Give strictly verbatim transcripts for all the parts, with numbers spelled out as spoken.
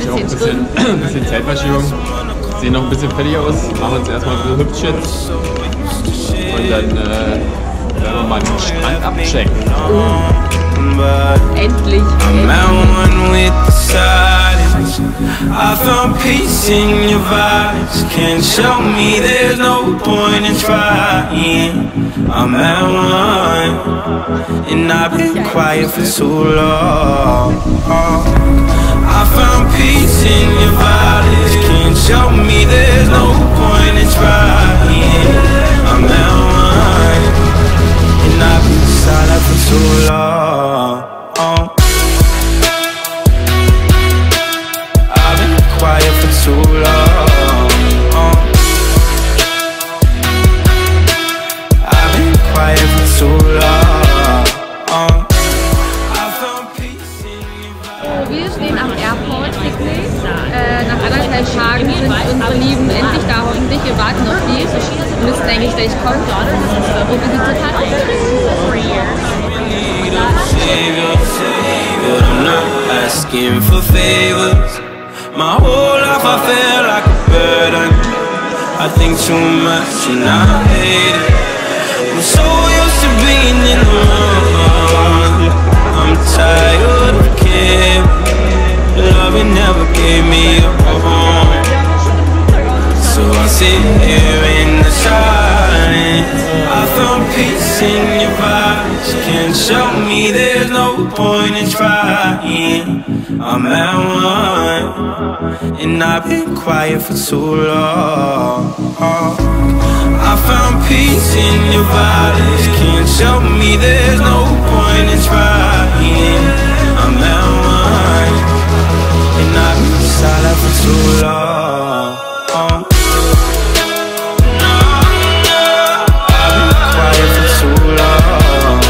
auch ein bisschen, ein bisschen Zeitverschiebung. Sehen noch ein bisschen fertig aus. Machen uns erstmal ein bisschen hübsch jetzt. Und dann äh, werden wir mal den Strand abchecken. Oh. Endlich. I found peace in your vibes. Can't show me there's no point in trying. I'm at one, and I've been quiet for too long. I found peace in your vibes. Can't show me there's no point in trying. I'm at one, and I've been silent for too long. Quiet for too long. uh. I've been quiet for too long. uh. I found peace in your vibe. Wir stehen am Airport Picknick. Äh, nach anderthalb Tagen sind unsere Lieben endlich da, hoffentlich. Wir warten auf die. Müssen eigentlich gleich kommen. Und wie sieht es halt aus? But I'm not asking for favors. My whole life I feel like a burden. I think too much and I hate it. I'm so used to being in the wrong. I'm tired of caring. Love it never gave me a home. So I sit here in the silence. I found peace in your vibes. Can't show me there's no point in trying. I'm at one, and I've been quiet for too long. I found peace in your vibes. Can't show me there's no point in trying. I'm at one, and I've been silent for too long. I've been quiet for too long.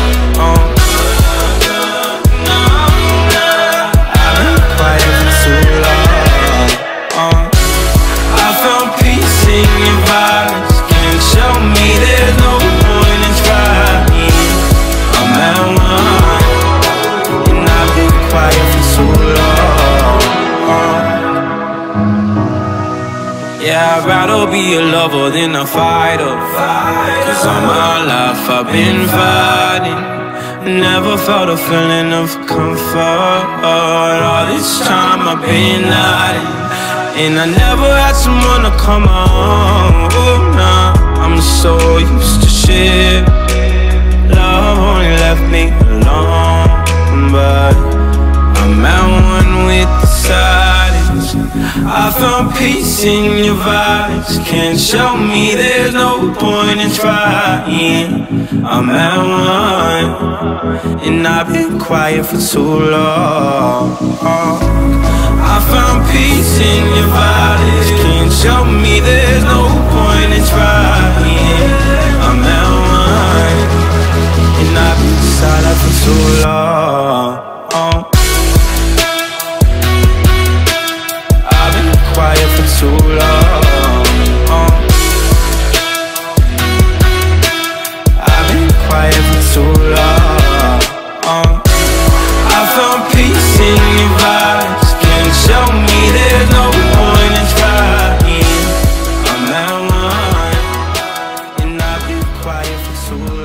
Yeah, I'd rather be a lover than a fighter. Cause all my life I've been fighting. Never felt a feeling of comfort. All this time I've been hiding, and I never had someone to come on. Oh, nah, I'm so used to shit. Love only left me alone, but I'm at one with the silence. I found peace in your vibes. Can't show me there's no point in trying. I'm at one, and I've been quiet for too long. I found peace in your vibes. Can't show me there's no point in trying. I'm at one, and I've been silent for too long. Quiet for too long. uh. I've been quiet for too long. uh. I found peace in your vibes. Can't show me there's no point in trying. I'm at one, and I've been quiet for too long.